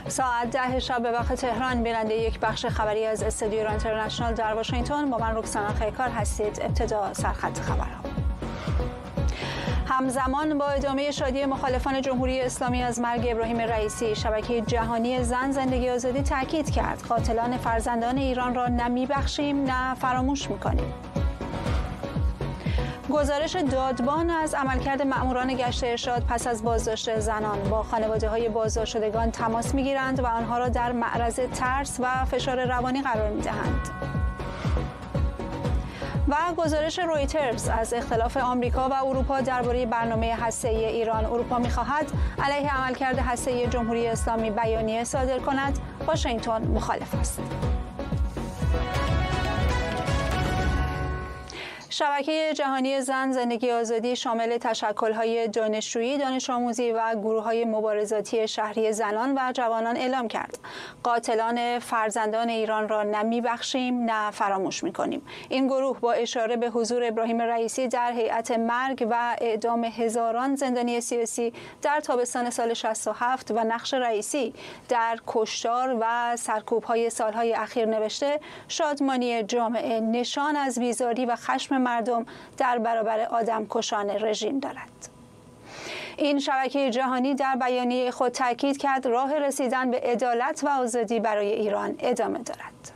ساعت 10 شب به وقت تهران بیننده یک بخش خبری از استودیو ایران اینترنشنال در واشنگتن با من رکسانا خیکار هستید. ابتدا سرخط خبرها. همزمان با ادامه شادی مخالفان جمهوری اسلامی از مرگ ابراهیم رئیسی، شبکه جهانی زن زندگی آزادی تاکید کرد قاتلان فرزندان ایران را نه میبخشیم نه فراموش میکنیم. گزارش دادبان از عملکرد مأموران گشت ارشاد پس از بازداشت زنان با خانواده‌های بازداشت شدگان تماس می‌گیرند و آنها را در معرض ترس و فشار روانی قرار می‌دهند. و گزارش رویترز از اختلاف آمریکا و اروپا درباره برنامه هسته‌ای ایران. اروپا می‌خواهد علیه عملکرد هسته‌ای جمهوری اسلامی بیانیه صادر کند. واشنگتن مخالف است. شبکه جهانی زن زندگی آزادی شامل تشکل‌های دانشجویی، دانش آموزی و گروه‌های مبارزاتی شهری زنان و جوانان اعلام کرد قاتلان فرزندان ایران را نه میبخشیم نه فراموش می‌کنیم. این گروه با اشاره به حضور ابراهیم رئیسی در هیئت مرگ و اعدام هزاران زندانی سیاسی در تابستان سال 67 و نقش رئیسی در کشتار و سرکوب‌های سال‌های اخیر نوشته شادمانی جامعه نشان از بیزاری و خشم مردم در برابر آدمکشان رژیم دارد. این شبکه جهانی در بیانیه خود تاکید کرد راه رسیدن به عدالت و آزادی برای ایران ادامه دارد.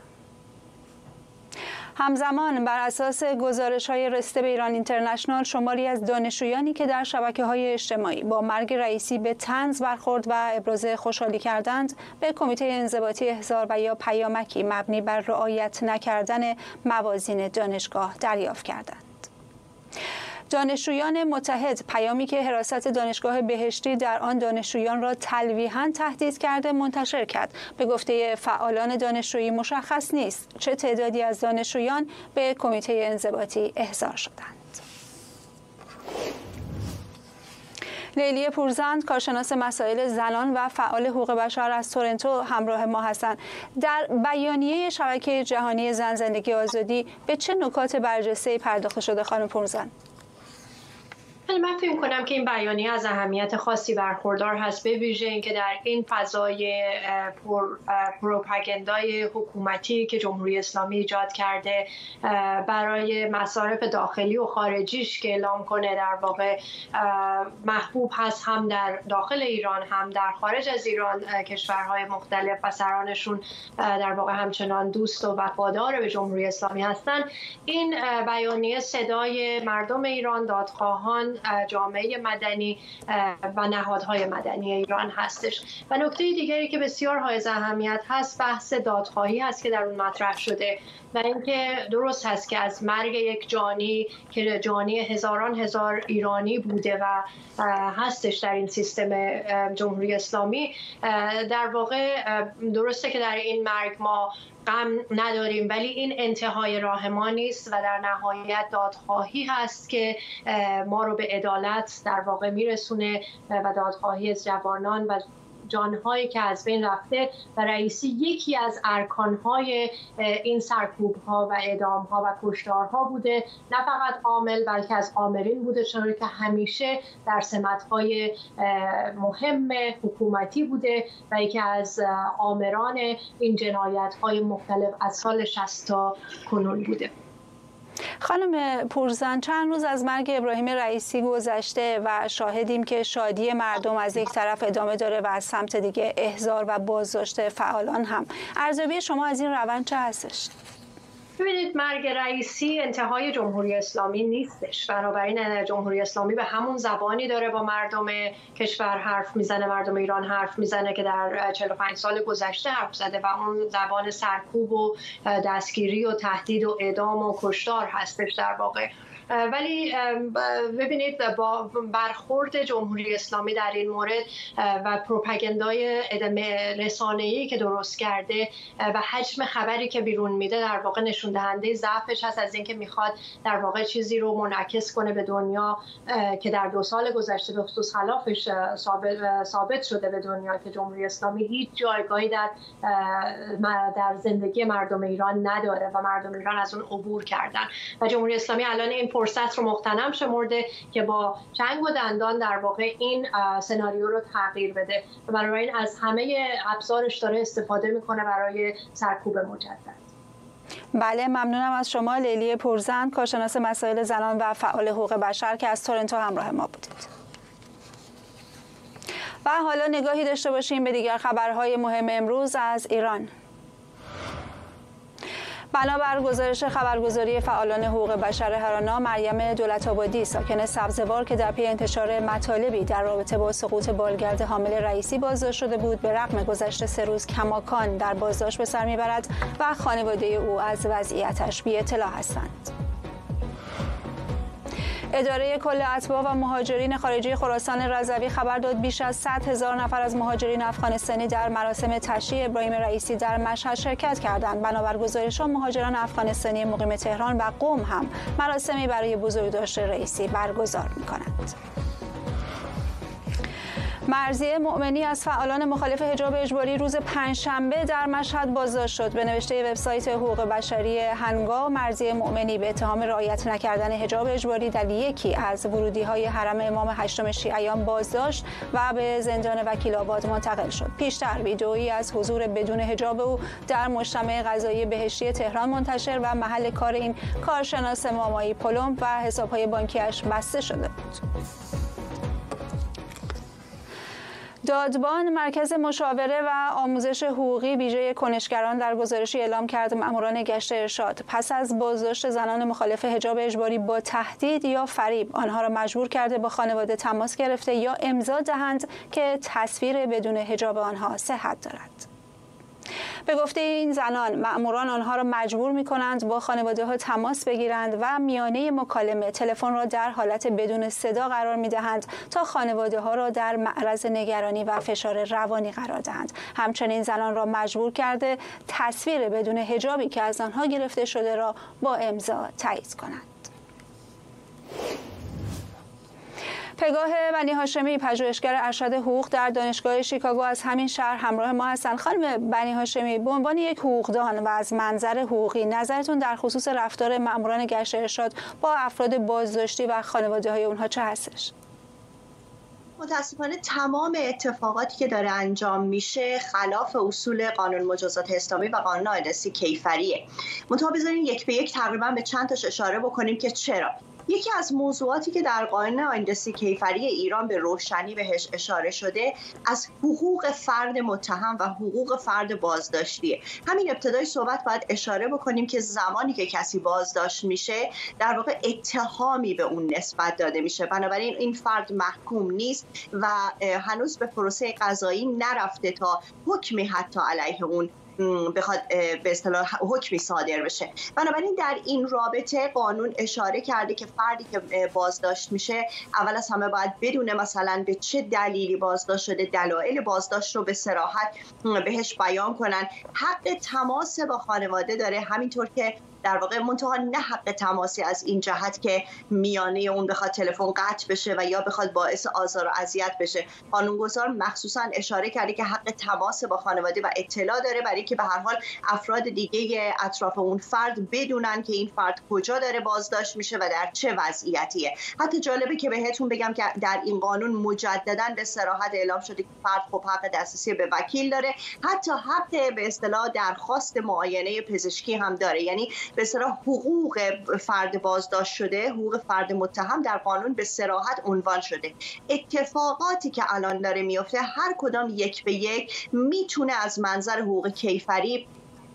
همزمان بر اساس گزارش‌های رسیده به ایران اینترنشنال، شماری از دانشجویانی که در شبکه‌های اجتماعی با مرگ رئیسی به طنز برخورد و ابراز خوشحالی کردند، به کمیته انضباطی احضار و یا پیامکی مبنی بر رعایت نکردن موازین دانشگاه دریافت کردند. دانشجویان متحد پیامی که حراست دانشگاه بهشتی در آن دانشجویان را تلویحاً تهدید کرده منتشر کرد. به گفته فعالان دانشجویی مشخص نیست چه تعدادی از دانشجویان به کمیته انضباطی احضار شدند. لیلی پورزند، کارشناس مسائل زنان و فعال حقوق بشر از تورنتو همراه ما هستند. در بیانیه شبکه جهانی زن زندگی آزادی به چه نکات برجسته پرداخته شده خانم پورزند؟ من فکر کنم که این بیانیه از اهمیت خاصی برخوردار هست، به ویژه اینکه در این فضای پروپاگاندای حکومتی که جمهوری اسلامی ایجاد کرده برای مصارف داخلی و خارجیش که اعلام کنه در واقع محبوب هست، هم در داخل ایران هم در خارج از ایران کشورهای مختلف و سرانشون در واقع همچنان دوست و وفادار به جمهوری اسلامی هستند. این بیانیه صدای مردم ایران، دادخواهان، جامعه مدنی و نهادهای مدنی ایران هستش. و نکته دیگری که بسیار حائز اهمیت هست بحث دادخواهی هست که در اون مطرح شده و اینکه درست هست که از مرگ یک جانی که جانی هزاران هزار ایرانی بوده و هستش در این سیستم جمهوری اسلامی، در واقع درسته که در این مرگ ما غم نداریم، ولی این انتهای راه ما نیست و در نهایت دادخواهی هست که ما رو به عدالت در واقع میرسونه و دادخواهی از جوانان و جانهایی که از بین رفته و رئیسی یکی از ارکانهای این سرکوب‌ها و اعدام‌ها و کشتارها بوده، نه فقط عامل بلکه از عاملین بوده، چون که همیشه در سمت‌های مهم حکومتی بوده و یکی از آمران این جنایت‌های مختلف از سال 60 تا کنون بوده. خانم پورزند، چند روز از مرگ ابراهیم رئیسی گذشته و شاهدیم که شادی مردم از یک طرف ادامه داره و از سمت دیگه احضار و بازداشت فعالان هم. ارزیابی شما از این روند چه هستش؟ ببینید، مرگ رئیسی انتهای جمهوری اسلامی نیستش، بنابراین جمهوری اسلامی به همون زبانی داره با مردم کشور حرف میزنه، مردم ایران حرف میزنه که در 45 سال گذشته حرف زده و اون زبان سرکوب و دستگیری و تهدید و اعدام و کشتار هستش در واقع. ولی ببینید، با برخورد جمهوری اسلامی در این مورد و پروپاگاندای رسانه‌ای که درست کرده و حجم خبری که بیرون میده در واقع نشون نشون دهنده ضعفش هست، از اینکه میخواد در واقع چیزی رو منعکس کنه به دنیا که در 2 سال گذشته به خصوص خلافش ثابت شده به دنیا که جمهوری اسلامی هیچ جایگاهی در زندگی مردم ایران نداره و مردم ایران از اون عبور کردن و جمهوری اسلامی الان این فرصت رو مغتنم شمرده که با چنگ و دندان در واقع این سناریو رو تغییر بده و بنابراین از همه ابزارش داره استفاده میکنه برای سرکوب مجدد. بله، ممنونم از شما لیلی پورزند، کارشناس مسائل زنان و فعال حقوق بشر که از تورنتو همراه ما بودید. و حالا نگاهی داشته باشیم به دیگر خبرهای مهم امروز از ایران. بنابر گزارش خبرگزاری فعالان حقوق بشر هرانا، مریم دولت‌آبادی ساکن سبزوار که در پی انتشار مطالبی در رابطه با سقوط بالگرد حامل رئیسی بازداشت شده بود، به رغم گذشت 3 روز کماکان در بازداشت به سر میبرد و خانواده او از وضعیتش بی اطلاع هستند. اداره کل اتباع و مهاجرین خارجی خراسان رضوی خبر داد بیش از 100,000 نفر از مهاجرین افغانستانی در مراسم تشییع ابراهیم رئیسی در مشهد شرکت کردند. بنابر گزارش‌ها مهاجران افغانستانی مقیم تهران و قم هم مراسمی برای بزرگداشت رئیسی برگزار می‌کنند. مرضیه مؤمنی از فعالان مخالف حجاب اجباری روز پنجشنبه در مشهد بازداشت شد. به نوشته وبسایت حقوق بشری هنگا، مرضیه مؤمنی به اتهام رعایت نکردن حجاب اجباری در یکی از ورودی‌های حرم امام هشتم شیعیان بازداشت و به زندان وکیل آباد منتقل شد. پیشتر ویدئویی از حضور بدون حجاب او در مجتمع غذایی بهشتی تهران منتشر و محل کار این کارشناس مامایی پلمب و حساب‌های بانکیش بسته شده بود. دادبان، مرکز مشاوره و آموزش حقوقی ویژه کنشگران، در گزارشی اعلام کرد مأموران گشت ارشاد پس از بازداشت زنان مخالف حجاب اجباری با تهدید یا فریب آنها را مجبور کرده با خانواده تماس گرفته یا امضا دهند که تصویر بدون حجاب آنها صحت دارد. به گفته این زنان، مأموران آنها را مجبور می‌کنند با خانواده‌ها تماس بگیرند و میانه مکالمه تلفن را در حالت بدون صدا قرار می‌دهند تا خانواده‌ها را در معرض نگرانی و فشار روانی قرار دهند. همچنین زنان را مجبور کرده تصویر بدون حجابی که از آنها گرفته شده را با امضا تایید کنند. پگاه بنی هاشمی، پژوهشگر ارشد حقوق در دانشگاه شیکاگو از همین شهر همراه ما هستند. خانم بنی هاشمی، به عنوان یک حقوقدان و از منظر حقوقی، نظرتون در خصوص رفتار مأموران گشت ارشاد با افراد بازداشتی و خانواده‌های اونها چه هستش؟ متاسفانه تمام اتفاقاتی که داره انجام میشه خلاف اصول قانون مجازات اسلامی و قانون آیندسی کیفریه. منتها بذارین یک به یک تقریبا به چند تاش اشاره بکنیم که چرا. یکی از موضوعاتی که در قانون آیندسی کیفری ایران به روشنی بهش اشاره شده از حقوق فرد متهم و حقوق فرد بازداشتیه. همین ابتدای صحبت باید اشاره بکنیم که زمانی که کسی بازداشت میشه در واقع اتهامی به اون نسبت داده میشه، بنابراین این فرد محکوم نیست و هنوز به پروسه قضایی نرفته تا حکمی حتی علیه اون بخواد به اصطلاح حکمی صادر بشه. بنابراین در این رابطه قانون اشاره کرده که فردی که بازداشت میشه اول از همه باید بدونه مثلا به چه دلیلی بازداشت شده، دلایل بازداشت رو به صراحت بهش بیان کنن. حق تماس با خانواده داره، همینطور که در واقع منتها نه حق تماسی از این جهت که میانه اون بخواد تلفن قطع بشه و یا بخواد باعث آزار و اذیت بشه. قانونگذار مخصوصا اشاره کرده که حق تماس با خانواده و اطلاع داره برای که به هر حال افراد دیگه اطراف اون فرد بدونن که این فرد کجا داره بازداشت میشه و در چه وضعیتیه. حتی جالبه که بهتون بگم که در این قانون مجددا به صراحت اعلام شده که فرد خب حق دسترسی به وکیل داره، حتی حق به اصطلاح درخواست معاینه پزشکی هم داره. یعنی به اصطلاح حقوق فرد بازداشت شده، حقوق فرد متهم در قانون به صراحت عنوان شده. اتفاقاتی که الان داره میفته هر کدام یک به یک میتونه از منظر حقوق کیفری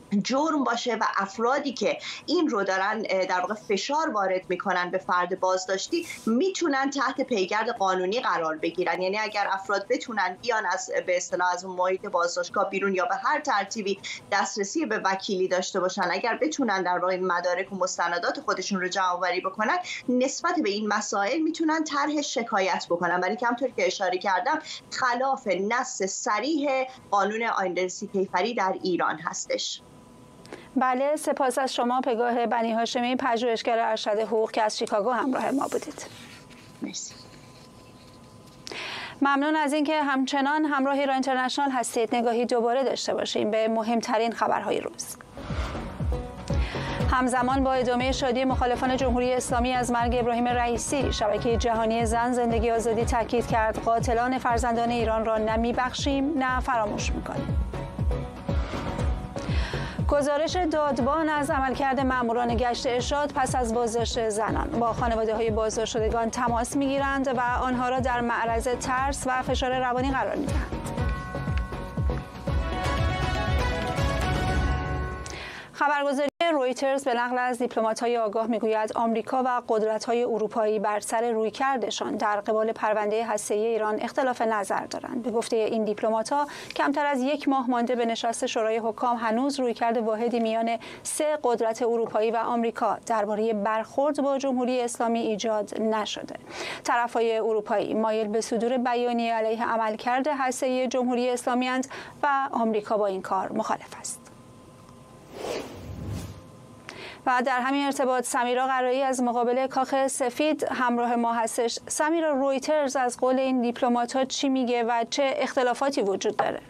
جرم باشه و افرادی که این رو دارن در واقع فشار وارد میکنن به فرد بازداشتی میتونن تحت پیگرد قانونی قرار بگیرن. یعنی اگر افراد بتونن بیان از به اصطلاح از اون محیط بازداشتگاه بیرون یا به هر ترتیبی دسترسی به وکیلی داشته باشن، اگر بتونن در واقع مدارک و مستندات خودشون رو جمع آوری بکنن، نسبت به این مسائل میتونن طرح شکایت بکنن. ولی که همونطور که اشاره کردم خلاف نص صریح قانون آیندسی کیفری در ایران هستش. بله، سپاس از شما پگاه بنی هاشمی، پژوهشگر ارشد حقوق که از شیکاگو همراه ما بودید. مرسی. ممنون از اینکه همچنان همراه ایران اینترنشنال هستید. نگاهی دوباره داشته باشیم به مهمترین خبرهای روز. همزمان با ادامه شادی مخالفان جمهوری اسلامی از مرگ ابراهیم رئیسی، شبکه جهانی زن زندگی آزادی تاکید کرد قاتلان فرزندان ایران را نه میبخشیم نه فراموش میکنیم. گزارش دادبان از عملکرد ماموران گشت ارشاد پس از بازداشت زنان، با خانواده‌های بازداشت شدگان تماس میگیرند و آنها را در معرض ترس و فشار روانی قرار میدهند. خبرگزاری رویترز به نقل از دیپلمات‌های آگاه میگوید آمریکا و قدرت‌های اروپایی بر سر رویکردشان در قبال پرونده هسته‌ای ایران اختلاف نظر دارند. به گفته این دیپلمات‌ها کمتر از یک ماه مانده به نشست شورای حکام هنوز رویکرد واحدی میان سه قدرت اروپایی و آمریکا درباره برخورد با جمهوری اسلامی ایجاد نشده. طرف‌های اروپایی مایل به صدور بیانیه علیه عملکرد هسته‌ای جمهوری اسلامی اند و آمریکا با این کار مخالف است. و در همین ارتباط سمیرا قرایی از مقابل کاخ سفید همراه ما هستش. سمیرا، رویترز از قول این دیپلمات‌ها چی میگه و چه اختلافاتی وجود داره؟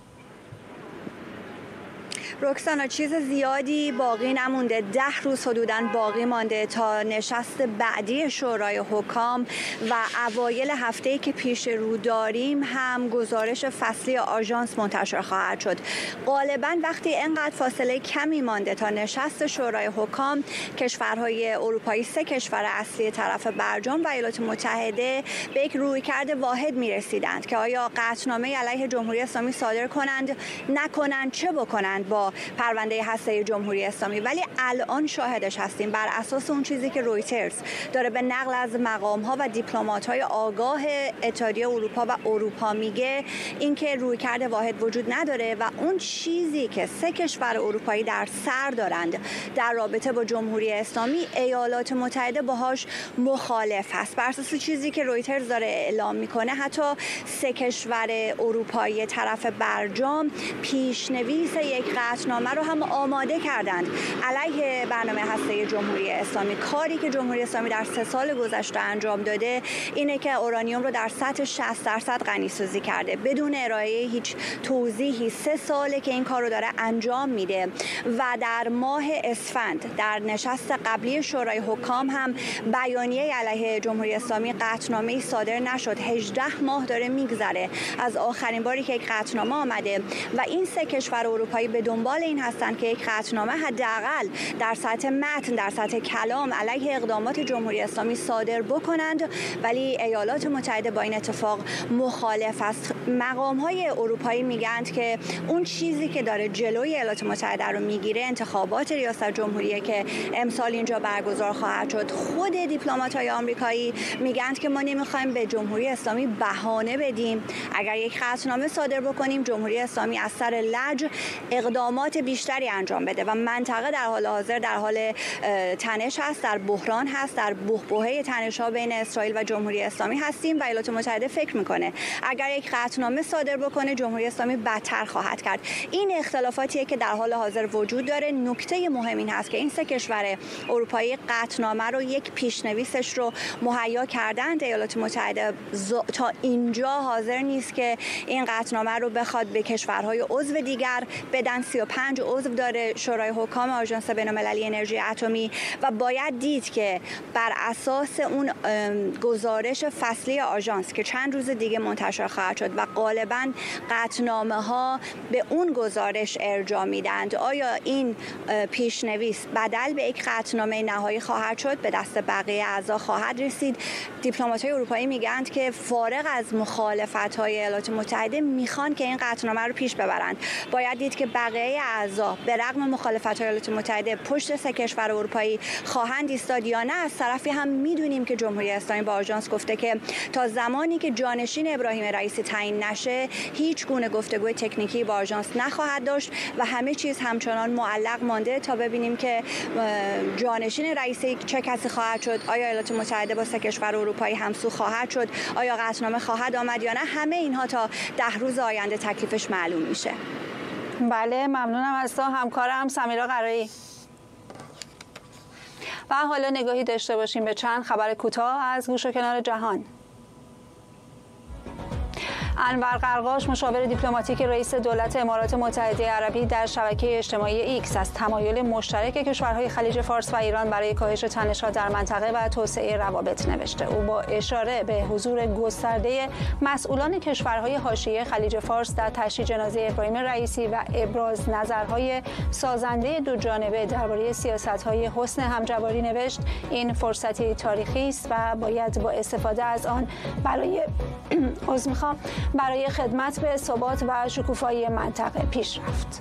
رکسانا، چیز زیادی باقی نمونده. 10 روز حدوداً باقی مانده تا نشست بعدی شورای حکام و اوایل هفته‌ای که پیش رو داریم هم گزارش فصلی آژانس منتشر خواهد شد. غالباً وقتی اینقدر فاصله کمی مانده تا نشست شورای حکام، کشورهای اروپایی، 3 کشور اصلی طرف برجام و ایالات متحده به یک رویکرد واحد می‌رسیدند که آیا قطعنامه علیه جمهوری اسلامی صادر کنند، نکنند، چه بکنند با پرونده هسته‌ای جمهوری اسلامی. ولی الان شاهدش هستیم بر اساس اون چیزی که رویترز داره به نقل از مقام‌ها و دیپلمات‌های آگاه اتحادیه اروپا و اروپا میگه، اینکه رویکرد واحد وجود نداره و اون چیزی که 3 کشور اروپایی در سر دارند در رابطه با جمهوری اسلامی، ایالات متحده باهاش مخالف هست. بر اساس چیزی که رویترز داره اعلام میکنه، حتی 3 کشور اروپایی طرف برجام پیشنویس یک قطعنامه رو هم آماده کردند علیه برنامه هسته‌ای جمهوری اسلامی. کاری که جمهوری اسلامی در 3 سال گذشته انجام داده اینه که اورانیوم رو در سطح 60% غنی‌سازی کرده بدون ارائه هیچ توضیحی. 3 ساله که این کار رو داره انجام میده و در ماه اسفند در نشست قبلی شورای حکام هم بیانیه علیه جمهوری اسلامی قطعنامه‌ای صادر نشد. 18 ماه داره میگذره از آخرین باری که یک قطعنامه آمده و این 3 کشور اروپایی به دنبال این هستند که یک قطعنامه حداقل در سطح متن، در سطح کلام علیه اقدامات جمهوری اسلامی صادر بکنند، ولی ایالات متحده با این اتفاق مخالف است. مقام‌های اروپایی میگند که اون چیزی که داره جلوی ایالات متحده رو میگیره انتخابات ریاست جمهوریه که امسال اینجا برگزار خواهد شد. خود دیپلمات‌های آمریکایی میگند که ما نمیخوایم به جمهوری اسلامی بهانه بدیم. اگر یک قطعنامه صادر بکنیم، جمهوری اسلامی از سر لج اقدامات بیشتری انجام بده و منطقه در حال حاضر در حال تنش هست، در بحران هست، در بحبوحه تنش‌ها بین اسرائیل و جمهوری اسلامی هستیم و ایالات متحده فکر میکنه اگر یک قطعنامه صادر بکنه جمهوری اسلامی بدتر خواهد کرد. این اختلافاتیه که در حال حاضر وجود داره. نکته مهم این هست که این 3 کشور اروپایی قطعنامه رو یک پیشنویسش رو مهیا کردند. ایالات متحده تا اینجا حاضر نیست که این قطعنامه رو بخواد به کشورهای عضو دیگر بدن. 35 عضو داره شورای حکام آژانس بین‌المللی انرژی اتمی و باید دید که بر اساس اون گزارش فصلی آژانس که چند روز دیگه منتشر خواهد شد و غالباً قطعنامه‌ها به اون گزارش ارجاع میدند، آیا این پیشنویس بدل به یک قطعنامه نهایی خواهد شد، به دست بقیه اعضا خواهد رسید. دیپلمات‌های اروپایی میگند که فارغ از مخالفت‌های ایالات متحده میخوان که این قطعنامه رو پیش ببرند. باید دید که بقیه اعضا به رغم مخالفت‌های ایالات متحده پشت 3 کشور اروپایی خواهند ایستاد یا نه. از طرفی هم میدونیم که جمهوری اسلامی با آژانس گفته که تا زمانی که جانشین ابراهیم رئیسی تعیین نشه هیچ گونه گفتگوی تکنیکی با آژانس نخواهد داشت و همه چیز همچنان معلق مانده تا ببینیم که جانشین رئیسی چه کسی خواهد شد. آیا ایالات متحده با 3 کشور اروپایی همسو خواهد شد؟ آیا قطعنامه خواهد آمد یا نه؟ همه اینها تا 10 روز آینده تکلیفش معلوم میشه. بله، ممنونم از تو همکارم سمیرا قرایی. و حالا نگاهی داشته باشیم به چند خبر کوتاه از گوش و کنار جهان. انور قرقاش مشاور دیپلماتیک رئیس دولت امارات متحده عربی در شبکه اجتماعی ایکس از تمایل مشترک کشورهای خلیج فارس و ایران برای کاهش تنش‌ها در منطقه و توسعه روابط نوشته. او با اشاره به حضور گسترده مسئولان کشورهای حاشیه خلیج فارس در تشییع جنازه ابراهیم رئیسی و ابراز نظرهای سازنده دو جانبه درباره سیاست‌های حسن همجواری نوشت: این فرصتی تاریخی است و باید با استفاده از آن برای خدمت به ثبات و شکوفایی منطقه پیش رفت.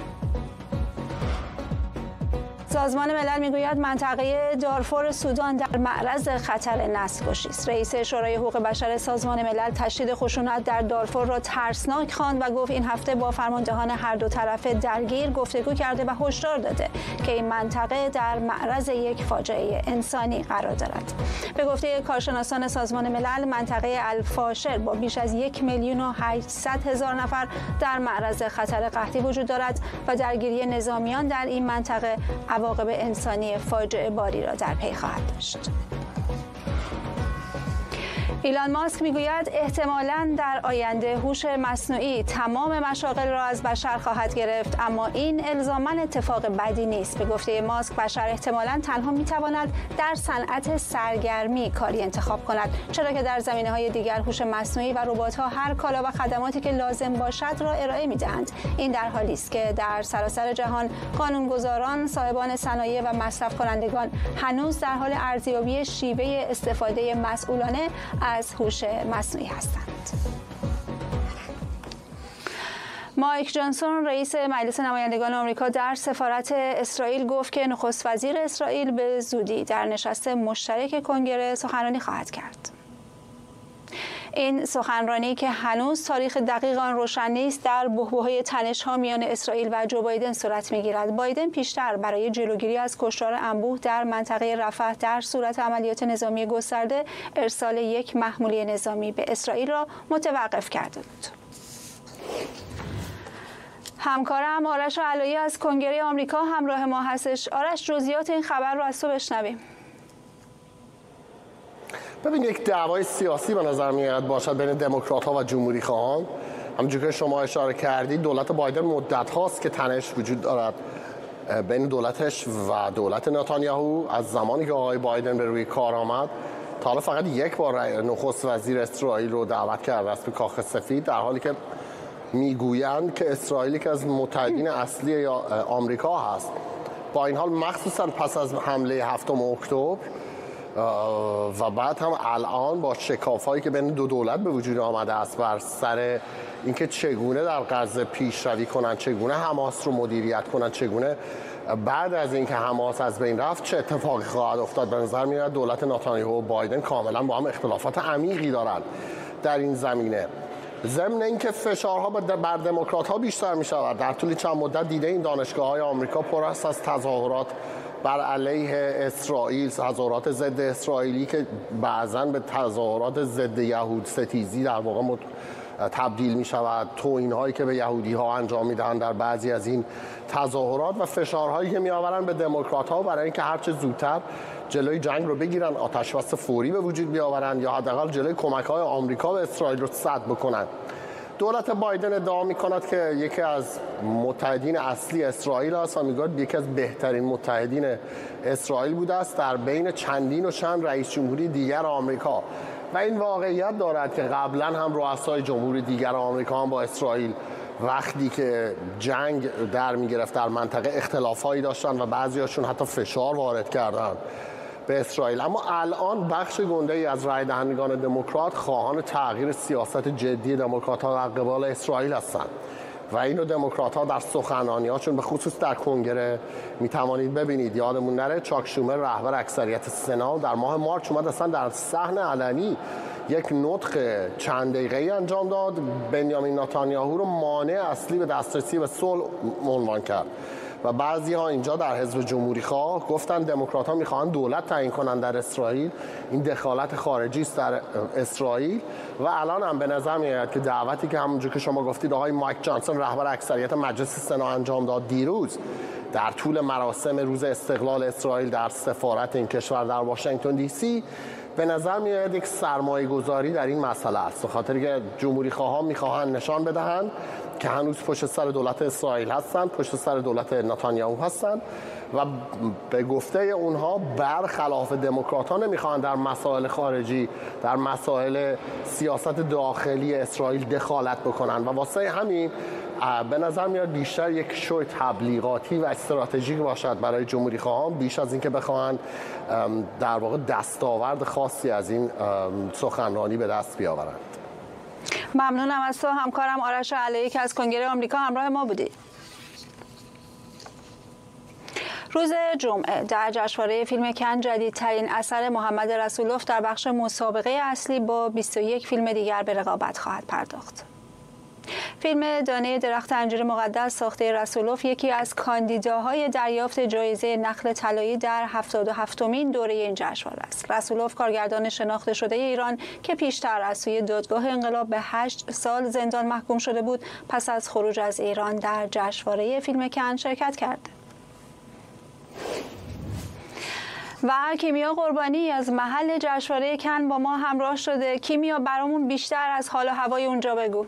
سازمان ملل میگوید منطقه دارفور سودان در معرض خطر نسل‌کشی است. رئیس شورای حقوق بشر سازمان ملل تشدید خشونت در دارفور را ترسناک خواند و گفت این هفته با فرماندهان هر دو طرف درگیر گفتگو کرده و هشدار داده که این منطقه در معرض یک فاجعه انسانی قرار دارد. به گفته کارشناسان سازمان ملل، منطقه الفاشر با بیش از 1,800,000 نفر در معرض خطر قحطی وجود دارد و درگیری نظامیان در این منطقه عواقب انسانی فاجعه باری را در پی خواهد داشت. ایلان ماسک میگوید احتمالاً در آینده هوش مصنوعی تمام مشاغل را از بشر خواهد گرفت، اما این الزاماً اتفاق بدی نیست. به گفته ماسک، بشر احتمالاً تنها میتواند در صنعت سرگرمی کاری انتخاب کند، چرا که در زمینه‌های دیگر هوش مصنوعی و ربات‌ها هر کالا و خدماتی که لازم باشد را ارائه می‌دهند. این در حالی است که در سراسر جهان قانونگذاران، صاحبان صنایع و مصرف کنندگان هنوز در حال ارزیابی شیوه استفاده مسئولانه از هوش مصنوعی هستند. مایک جانسون رئیس مجلس نمایندگان آمریکا در سفارت اسرائیل گفت که نخست وزیر اسرائیل به زودی در نشست مشترک کنگره سخنرانی خواهد کرد. این سخنرانی که هنوز تاریخ دقیق آن روشن نیست، در بحبوحه تنش‌ها میان اسرائیل و جو بایدن صورت می‌گیرد. بایدن پیشتر برای جلوگیری از کشتار انبوه در منطقه رفح در صورت عملیات نظامی گسترده، ارسال یک محموله نظامی به اسرائیل را متوقف کرده بود. همکارم آرش علایی از کنگره آمریکا همراه ما هستش. آرش، جزئیات این خبر رو از تو بشنویم. ببین، یک دعوای سیاسی به نظر میاد باشد بین دموکرات‌ها و جمهوری خواهان. همونجور که شما اشاره کردید، دولت بایدن مدت هاست که تنش وجود دارد بین دولتش و دولت نتانیاهو. از زمانی که آقای بایدن به روی کار آمد تا حالا فقط یک بار نخست وزیر اسرائیل رو دعوت کرده است به کاخ سفید، در حالی که میگویند که اسرائیل که از متحدین اصلی آمریکا هست. با این حال مخصوصا پس از حمله 7 اکتبر و بعد هم الان با شکاف‌هایی که بین دو دولت به وجود آمده است بر سر اینکه چگونه در غزه پیشروی کنند، چگونه حماس رو مدیریت کنند، چگونه بعد از اینکه حماس از بین رفت چه اتفاقی خواهد افتاد، به نظر میاد دولت نتانیاهو و بایدن کاملا با هم اختلافات عمیقی دارند در این زمینه. ضمن اینکه فشارها بر دموکرات‌ها بیشتر می‌شود. در طول چند مدت دیده این دانشگاه‌های آمریکا پر است از تظاهرات بر علیه اسرائیل، تظاهرات ضد اسرائیلی که بعضاً به تظاهرات ضد یهود ستیزی در واقع تبدیل می شود. توهین‌هایی که به یهودی‌ها انجام می‌دهند در بعضی از این تظاهرات و فشارهایی که می‌آورند به دموکرات‌ها برای اینکه هرچه زودتر جلوی جنگ رو بگیرن، آتش‌بس فوری به وجود بیاورند یا حداقل جلوی کمک‌های آمریکا به اسرائیل رو سد بکنند. دولت بایدن ادعا می‌کند که یکی از متحدین اصلی اسرائیل است و می‌گوید یکی از بهترین متحدین اسرائیل بوده است در بین چندین و چند رئیس جمهوری دیگر آمریکا. و این واقعیت دارد که قبلا هم رؤسای جمهور دیگر آمریکا هم با اسرائیل وقتی که جنگ در می‌گرفت در منطقه اختلافایی داشتن و بعضی‌هاشون حتی فشار وارد کردند به اسرائیل. اما الان بخش گنده‌ای از رای دهندگان دموکرات خواهان تغییر سیاست جدی دموکرات‌ها در قبال اسرائیل هستند و اینو دموکرات‌ها در سخنرانی‌هاشون به خصوص در کنگره می‌توانید ببینید. یادمون نره چاک شومر رهبر اکثریت سنا در ماه مارچ اومد اصلا در صحن علنی یک نطق چند دقیقه‌ای انجام داد، بنیامین نتانیاهو رو مانع اصلی به دسترسی به صلح عنوان کرد و بعضی ها اینجا در حزب جمهوری خواه گفتن دموکرات ها میخوان دولت تعیین کنن در اسرائیل، این دخالت خارجی است در اسرائیل. و الان هم به نظر میاد که دعوتی که همونجور که شما گفتید آقای مایک جانسون رهبر اکثریت مجلس سنا انجام داد دیروز در طول مراسم روز استقلال اسرائیل در سفارت این کشور در واشنگتن دی سی، به نظر میاد یک سرمایه گذاری در این مسئله است، به خاطر که جمهوری خواهان میخواهند نشان بدهند که هنوز پشت سر دولت اسرائیل هستند، پشت سر دولت نتانیاهو هستند و به گفته اونها برخلاف دموکراتان نمیخواهند در مسائل خارجی، در مسائل سیاست داخلی اسرائیل دخالت بکنند و واسه همین به نظر میاد بیشتر یک شو تبلیغاتی و استراتژیک باشد برای جمهوری خواهان، بیش از اینکه بخواهند در واقع دستاورد خاصی از این سخنرانی به دست بیاورند. ممنونم از تو همکارم آرش علایی که از کنگره آمریکا همراه ما بودی. روز جمعه در جشنواره فیلم کن جدیدترین اثر محمد رسولوف در بخش مسابقه اصلی با 21 فیلم دیگر به رقابت خواهد پرداخت. فیلم دانه درخت انجیر مقدس ساخته رسولوف یکی از کاندیداهای دریافت جایزه نخل طلایی در 77مین دوره این جشنواره است. رسولوف کارگردان شناخته شده ایران که پیشتر از سوی دادگاه انقلاب به 8 سال زندان محکوم شده بود، پس از خروج از ایران در جشنواره فیلم کن شرکت کرد. و کیمیا قربانی از محل جشنواره کن با ما همراه شده. کیمیا، برامون بیشتر از حال و هوای اونجا بگو.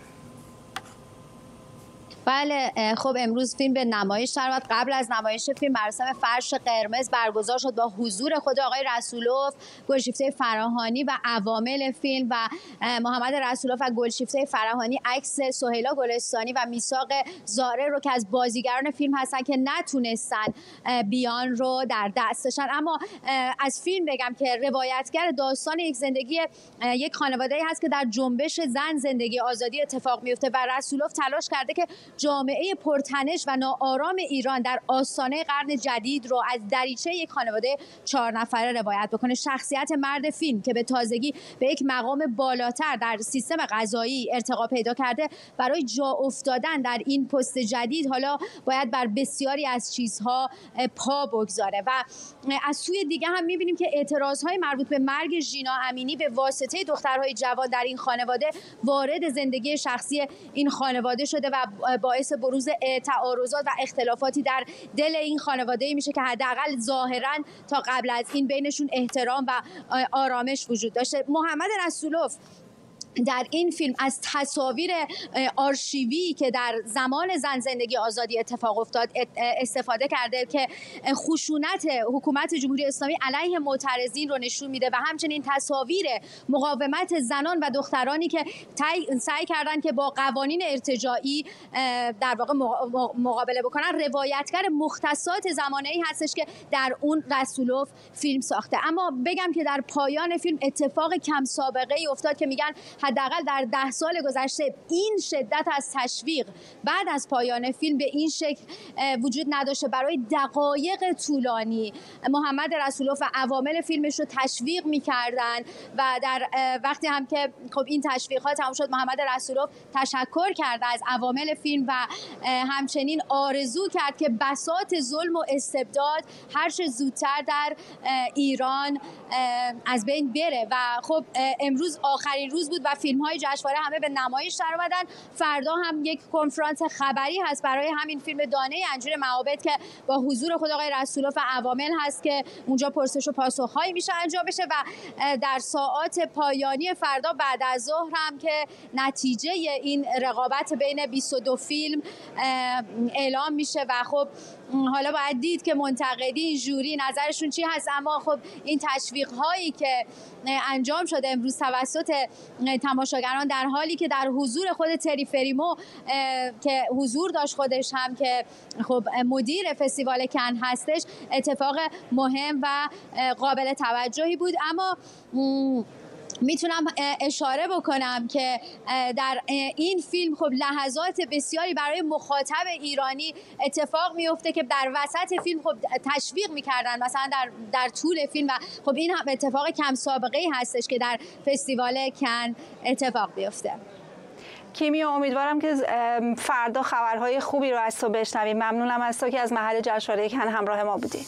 بله، خب امروز فیلم به نمایش در اومد. قبل از نمایش فیلم مراسم فرش قرمز برگزار شد با حضور خود آقای رسولوف، گلشیفته فراهانی و عوامل فیلم و محمد رسولوف و گلشیفته فراهانی عکس سهیلا گلستانی و میثاق زاره رو که از بازیگران فیلم هستن که نتونستن بیان رو در دست داشتن. اما از فیلم بگم که روایتگر داستان یک خانواده‌ای هست که در جنبش زن زندگی آزادی اتفاق میفته و رسولوف تلاش کرده که جامعه پرتنش و ناآرام ایران در آستانه قرن جدید رو از دریچه یک خانواده 4 نفره روایت بکنه. شخصیت مرد فیلم که به تازگی به یک مقام بالاتر در سیستم قضایی ارتقا پیدا کرده، برای جا افتادن در این پست جدید حالا باید بر بسیاری از چیزها پا بگذاره. و از سوی دیگه هم می‌بینیم که اعتراضهای مربوط به مرگ ژینا امینی به واسطه دخترهای جوان در این خانواده وارد زندگی شخصی این خانواده شده و باعث بروز تعارضات و اختلافاتی در دل این خانواده میشه که حداقل ظاهراً تا قبل از این بینشون احترام و آرامش وجود داشته. محمد رسولوف در این فیلم از تصاویر آرشیوی که در زمان زن زندگی آزادی اتفاق افتاد استفاده کرده که خشونت حکومت جمهوری اسلامی علیه معترضین رو نشون میده و همچنین تصاویر مقاومت زنان و دخترانی که سعی کردن که با قوانین ارتجاعی در واقع مقابله بکنن. روایتگر مختصات زمانه‌ای هستش که در اون رسولوف فیلم ساخته. اما بگم که در پایان فیلم اتفاق کم سابقه ای افتاد که میگن حداقل در 10 سال گذشته این شدت از تشویق بعد از پایان فیلم به این شکل وجود نداشته. برای دقایق طولانی محمد رسولوف و عوامل فیلمش رو تشویق می‌کردن و در وقتی هم که خب این تشویقات تمام شد، محمد رسولوف تشکر کرد از عوامل فیلم و همچنین آرزو کرد که بساط ظلم و استبداد هر چه زودتر در ایران از بین بره. و خب امروز آخرین روز بود و فیلم‌های جشنواره همه به نمایش در اومدن. فردا هم یک کنفرانس خبری هست برای همین فیلم دانه انجیر معابد که با حضور خود آقای رسولوف و عوامل هست که اونجا پرسش و پاسخ‌هایی میشه انجام بشه و در ساعات پایانی فردا بعد از ظهر هم که نتیجه این رقابت بین 22 فیلم اعلام میشه و خب حالا باید دید که منتقدین، ژوری نظرشون چی هست. اما خب این تشویق هایی که انجام شده امروز توسط تماشاگران در حالی که در حضور خود تری فریمو که حضور داشت خودش هم که خب مدیر فستیوال کن هستش، اتفاق مهم و قابل توجهی بود. اما میتونم اشاره بکنم که در این فیلم خب لحظات بسیاری برای مخاطب ایرانی اتفاق میفته که در وسط فیلم خب تشویق میکردن مثلا در طول فیلم و خب این هم اتفاق کم سابقه ای هستش که در فستیوال کن اتفاق بیفته. کیمیا، امیدوارم که فردا خبرهای خوبی رو از تو بشنویم. ممنونم از تو که از محل جشنواره کن همراه ما بودی.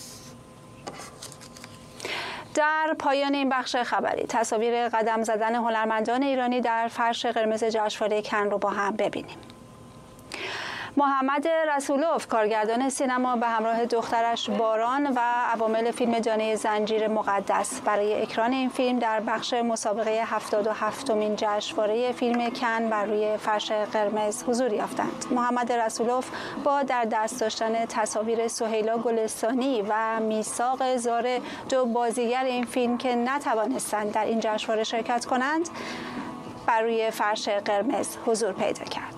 در پایان این بخش خبری تصاویر قدم زدن هنرمندان ایرانی در فرش قرمز جشنواره کن رو با هم ببینیم. محمد رسولوف، کارگردان سینما، به همراه دخترش باران و عوامل فیلم جانه زنجیر مقدس برای اکران این فیلم در بخش مسابقه 77مین جشنواره فیلم کن بر روی فرش قرمز حضور یافتند. محمد رسولوف با در دست داشتن تصاویر سهیلا گلستانی و میثاق زاره، دو بازیگر این فیلم که نتوانستند در این جشنواره شرکت کنند، بر روی فرش قرمز حضور پیدا کرد.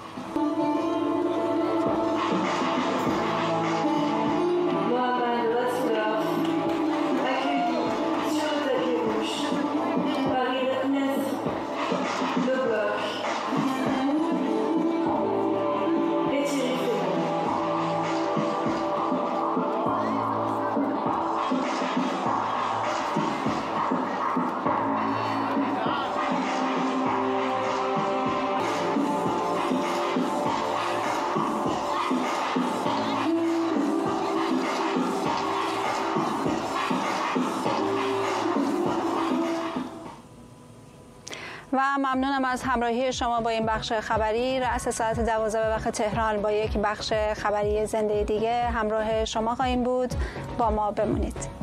و ممنونم از همراهی شما با این بخش خبری. رأس ساعت 12 به وقت تهران با یک بخش خبری زنده دیگه همراه شما خواهیم بود. با ما بمونید.